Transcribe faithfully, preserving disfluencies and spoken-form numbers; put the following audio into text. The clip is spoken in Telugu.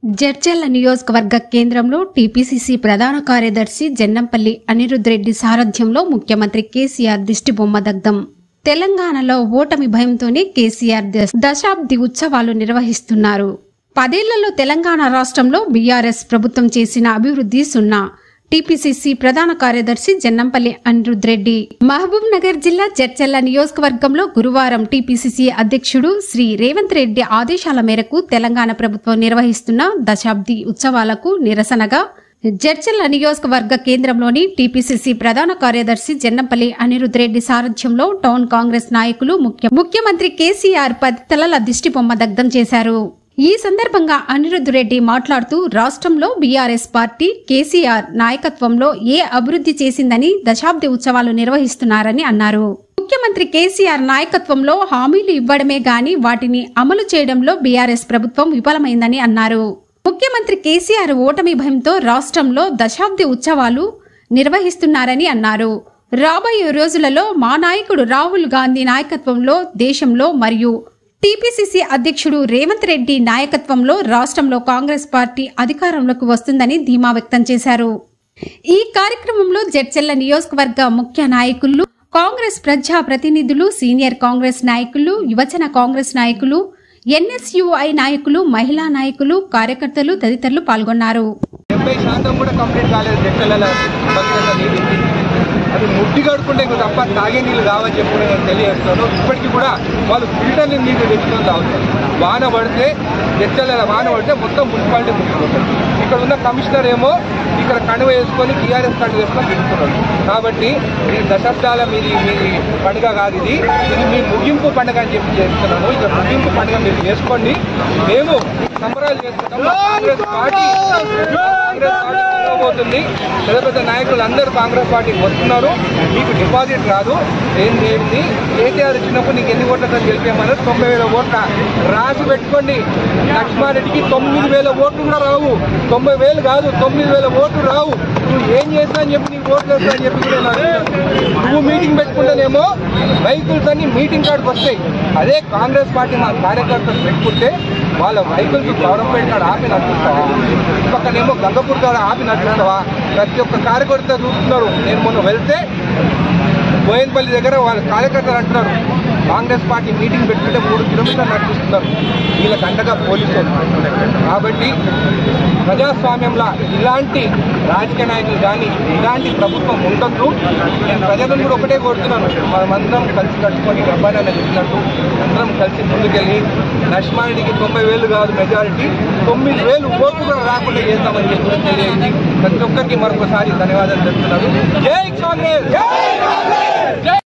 జడ్చర్ల నియోజకవర్గ కేంద్రంలో టీపీసీసీ ప్రధాన కార్యదర్శి జన్నంపల్లి అనిరుద్ రెడ్డి సారథ్యంలో ముఖ్యమంత్రి కేసీఆర్ దిష్టిబొమ్మ దగ్ధం. తెలంగాణలో ఓటమి భయంతోనే కేసీఆర్ దశాబ్ది ఉత్సవాలు నిర్వహిస్తున్నారు. పదేళ్లలో తెలంగాణ రాష్ట్రంలో బీఆర్ఎస్ ప్రభుత్వం చేసిన అభివృద్ధి సున్నా. టీపీసీసీ ప్రధాన కార్యదర్శి జన్నంపల్లి అనిరుద్ రెడ్డి మహబూబ్ నగర్ జిల్లా జడ్చర్ల నియోజకవర్గంలో గురువారం టీపీసీసీ అధ్యక్షుడు శ్రీ రేవంత్ రెడ్డి ఆదేశాల మేరకు తెలంగాణ ప్రభుత్వం నిర్వహిస్తున్న దశాబ్ది ఉత్సవాలకు నిరసనగా జడ్చర్ల నియోజకవర్గ కేంద్రంలోని టీపీసీసీ ప్రధాన కార్యదర్శి జన్నంపల్లి అనిరుద్ రెడ్డి సారథ్యంలో టౌన్ కాంగ్రెస్ నాయకులు ముఖ్యమంత్రి కేసీఆర్ పది తలల దిష్టిబొమ్మ దగ్ధం చేశారు. ఈ సందర్భంగా అనిరుద్ రెడ్డి మాట్లాడుతూ రాష్ట్రంలో బీఆర్ఎస్ పార్టీ కేసీఆర్ నాయకత్వంలో ఏ అభివృద్ధి చేసిందని దశాబ్ది ఉత్సవాలు నిర్వహిస్తున్నారని అన్నారు. ముఖ్యమంత్రి కేసీఆర్ నాయకత్వంలో హామీలు ఇవ్వడమే గాని వాటిని అమలు చేయడంలో బీఆర్ఎస్ ప్రభుత్వం విఫలమైందని అన్నారు. ముఖ్యమంత్రి కేసీఆర్ ఓటమి భయంతో రాష్ట్రంలో దశాబ్ది ఉత్సవాలు నిర్వహిస్తున్నారని అన్నారు. రాబోయే రోజులలో మా నాయకుడు రాహుల్ గాంధీ నాయకత్వంలో దేశంలో మరియు టీపీసీసీ అధ్యక్షుడు రేవంత్ రెడ్డి నాయకత్వంలో రాష్ట్రంలో కాంగ్రెస్ పార్టీ అధికారంలోకి వస్తుందని ధీమా వ్యక్తం చేశారు. ఈ కార్యక్రమంలో జడ్చర్ల నియోజకవర్గ ముఖ్య నాయకులు, కాంగ్రెస్ ప్రజా ప్రతినిధులు, సీనియర్ కాంగ్రెస్ నాయకులు, యువజన కాంగ్రెస్ నాయకులు, ఎన్ఎస్యుఐ నాయకులు, మహిళా నాయకులు, కార్యకర్తలు తదితరులు పాల్గొన్నారు. అది ముట్టి కడుకుంటే ఇంకో తప్ప తాగే నీళ్ళు కావని చెప్పి నేను తెలియజేస్తాను. ఇప్పటికీ కూడా వాళ్ళు ఫిల్టర్ నీళ్ళు తెచ్చుకొని తాగుతారు. వాన పడితే జడ్చర్ల వాన పడితే మొత్తం మున్సిపాలిటీ ముట్టుకుంటుంది. ఇక్కడ ఉన్న కమిషనర్ ఏమో ఇక్కడ కండువ వేసుకొని టీఆర్ఎస్ కండువ వేసుకొని తిరుగుతున్నారు. కాబట్టి ఈ దశాబ్దాల మీది మీది పండుగ కాదు, ఇది ఇది మీ ముగింపు పండుగ అని చెప్పి చేస్తున్నాను. ఇక్కడ ముగింపు పండుగ మీరు చేసుకోండి. మేము సంబరాలు చేసుకుంటాం. కాంగ్రెస్ పార్టీ కాంగ్రెస్ పార్టీ పోతుంది. పెద్ద పెద్ద నాయకులు అందరూ కాంగ్రెస్ పార్టీకి వస్తున్నారు. మీకు డిపాజిట్ రాదు. ఏంటి ఏంటి కేటీఆర్ ఇచ్చినప్పుడు నీకు ఎన్ని ఓట్లతో గెలిపేమన్నారు? తొంభై వేల ఓట్ల రాసి పెట్టుకోండి. లక్ష్మారెడ్డికి తొమ్మిది వేల ఓట్లు కూడా రావు. తొంభై వేలు కాదు, తొమ్మిది వేల ఓట్లు రావు. నువ్వు ఏం చేస్తా అని చెప్పి నీకు ఓట్లు వేస్తా అని చెప్పి కూడా నువ్వు మీటింగ్ పెట్టుకుంటేనేమో వెహికల్స్ అన్ని మీటింగ్ కాడికి వస్తాయి. అదే కాంగ్రెస్ పార్టీ మా కార్యకర్తలు పెట్టుకుంటే వాళ్ళ వెహికల్స్ గౌరవపేట కాడ ఆపి నడిపిస్తావా? పక్కనేమో గంగపూర్ కాడ ఆపి నడిపిస్తావా? ప్రతి ఒక్క కార్యకర్త చూస్తున్నారు. నేను మొన్న వెళ్తే బోయన్పల్లి దగ్గర వాళ్ళ కార్యకర్తలు అంటున్నారు కాంగ్రెస్ పార్టీ మీటింగ్ పెట్టుకుంటే మూడు కిలోమీటర్లు నడిపిస్తున్నారు. వీళ్ళకి అండగా పోలీసులు. కాబట్టి ప్రజాస్వామ్యంలో ఇలాంటి రాజకీయ నాయకులు కానీ ఇలాంటి ప్రభుత్వం ఉండొద్దు. నేను ప్రజలను కూడా ఒకటే కోరుతున్నాను, మనమందరం కలిసి కట్టుకొని గబ్బాయినా చెప్పినట్టు అందరం కలిసి ముందుకెళ్ళి లక్ష్మారెడ్డికి తొంభై వేలు కాదు మెజారిటీ, తొమ్మిది వేలు ఓట్లు కూడా రాకుండా చేద్దామని చెప్పి తెలియజేయండి. ప్రతి ఒక్కరికి మరొకసారి ధన్యవాదాలు చెప్తున్నాను. జై కాంగ్రెస్.